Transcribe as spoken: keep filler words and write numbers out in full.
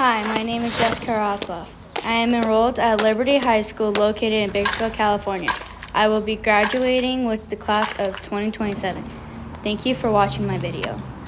Hi, my name is Jessica Rotzloff. I am enrolled at Liberty High School located in Bakersfield, California. I will be graduating with the class of twenty twenty-seven. Thank you for watching my video.